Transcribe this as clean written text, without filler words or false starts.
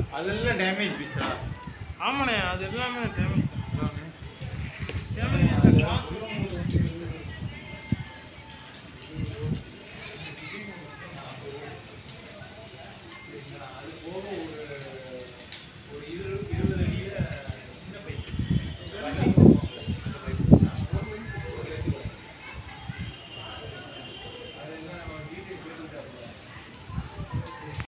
அதெல்லாம் டேமேஜ் பீஸா? ஆமாண்ணே, அது எல்லாமே டேமேஜ். அது போக